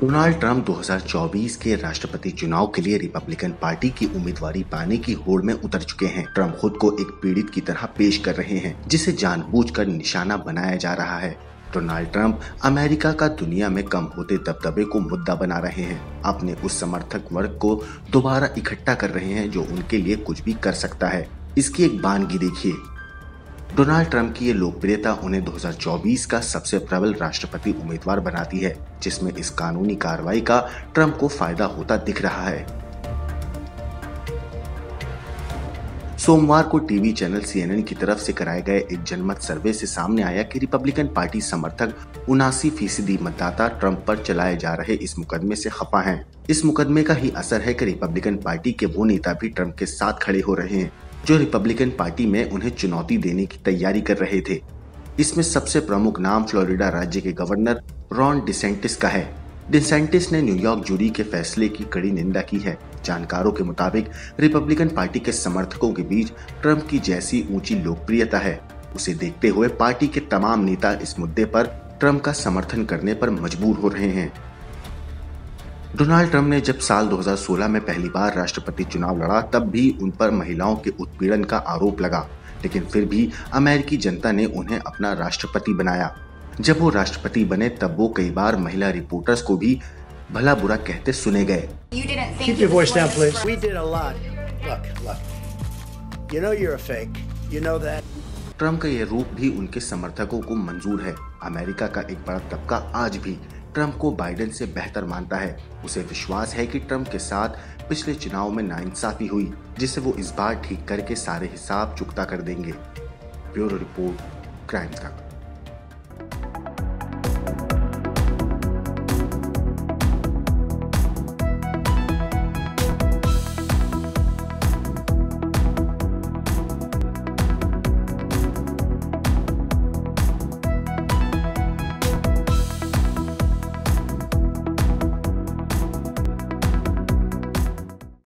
Donald Trump 2024 के राष्ट्रपति चुनाव के लिए रिपब्लिकन पार्टी की उम्मीदवारी पाने की होड़ में उतर चुके हैं। ट्रंप खुद को एक पीड़ित की तरह पेश कर रहे हैं, जिसे जानबूझकर निशाना बनाया जा रहा है। डोनाल्ड ट्रंप अमेरिका का दुनिया में कम होते दबदबे को मुद्दा बना रहे हैं। अपने उस समर्थक वर्ग को दोबारा इकट्ठा कर रहे हैं जो उनके लिए कुछ भी कर सकता है। इसकी एक बानगी देखिए। डोनाल्ड ट्रंप की ये लोकप्रियता उन्हें 2024 का सबसे प्रबल राष्ट्रपति उम्मीदवार बनाती है, जिसमें इस कानूनी कार्रवाई का ट्रंप को फायदा होता दिख रहा है। सोमवार को टीवी चैनल CNN की तरफ से कराए गए एक जनमत सर्वे से सामने आया कि रिपब्लिकन पार्टी समर्थक 79% मतदाता ट्रंप पर चलाए जा रहे इस मुकदमे से खफा हैं। इस मुकदमे का ही असर है कि रिपब्लिकन पार्टी के वो नेता भी ट्रंप के साथ खड़े हो रहे हैं जो रिपब्लिकन पार्टी में उन्हें चुनौती देने की तैयारी कर रहे थे। इसमें सबसे प्रमुख नाम फ्लोरिडा राज्य के गवर्नर रॉन डिसेंटिस का है। डिसेंटिस ने न्यूयॉर्क जूरी के फैसले की कड़ी निंदा की है। जानकारों के मुताबिक रिपब्लिकन पार्टी के समर्थकों के बीच ट्रंप की जैसी ऊंची लोकप्रियता है, उसे देखते हुए पार्टी के तमाम नेता इस मुद्दे पर ट्रंप का समर्थन करने पर मजबूर हो रहे हैं। डोनाल्ड ट्रंप ने जब साल 2016 में पहली बार राष्ट्रपति चुनाव लड़ा, तब भी उन पर महिलाओं के उत्पीड़न का आरोप लगा, लेकिन फिर भी अमेरिकी जनता ने उन्हें अपना राष्ट्रपति बनाया। जब वो राष्ट्रपति बने तब वो कई बार महिला रिपोर्टर्स को भी भला बुरा कहते सुने गए। Keep your voice down, please. We did a lot. Look. You know you're a fake. You know that. Trump का ये रूप भी उनके समर्थकों को मंजूर है। अमेरिका का एक बड़ा तबका आज भी ट्रंप को बाइडेन से बेहतर मानता है। उसे विश्वास है कि ट्रंप के साथ पिछले चुनाव में नाइंसाफी हुई, जिसे वो इस बार ठीक करके सारे हिसाब चुकता कर देंगे। ब्यूरो रिपोर्ट, क्राइम का।